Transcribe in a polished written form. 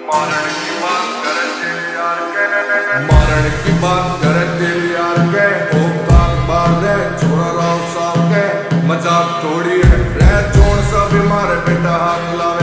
मारण की बात करे तेरे यार के, मारण की बात करे तेरे यार के, औकात मार दे छोरा राव साहब के, मजाक थोड़ी है रह चोण सा भी मारे बेटा हाथ ला